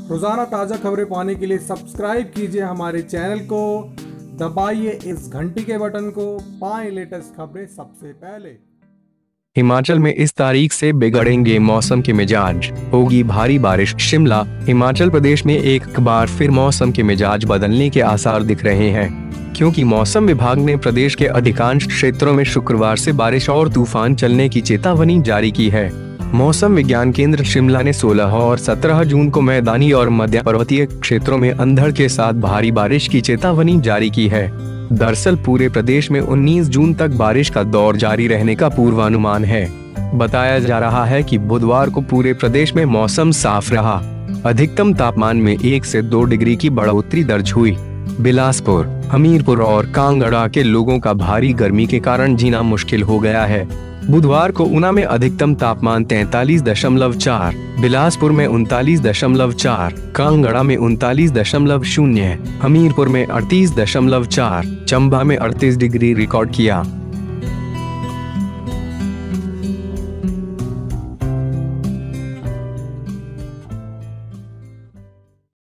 रोजाना ताज़ा खबरें पाने के लिए सब्सक्राइब कीजिए हमारे चैनल को, दबाइए इस घंटी के बटन को, पाएं लेटेस्ट खबरें सबसे पहले। हिमाचल में इस तारीख से बिगड़ेंगे मौसम के मिजाज, होगी भारी बारिश। शिमला। हिमाचल प्रदेश में एक बार फिर मौसम के मिजाज बदलने के आसार दिख रहे हैं, क्योंकि मौसम विभाग ने प्रदेश के अधिकांश क्षेत्रों में शुक्रवार से बारिश और तूफान चलने की चेतावनी जारी की है। मौसम विज्ञान केंद्र शिमला ने 16 और 17 जून को मैदानी और मध्य पर्वतीय क्षेत्रों में अंधड़ के साथ भारी बारिश की चेतावनी जारी की है। दरअसल पूरे प्रदेश में 19 जून तक बारिश का दौर जारी रहने का पूर्वानुमान है। बताया जा रहा है कि बुधवार को पूरे प्रदेश में मौसम साफ रहा। अधिकतम तापमान में 1 से 2 डिग्री की बढ़ोतरी दर्ज हुई। बिलासपुर, हमीरपुर और कांगड़ा के लोगों का भारी गर्मी के कारण जीना मुश्किल हो गया है। बुधवार को ऊना में अधिकतम तापमान 43.4, बिलासपुर में 39.4, कांगड़ा में 39.0, हमीरपुर में 38.4, चंबा में 38 डिग्री रिकॉर्ड किया।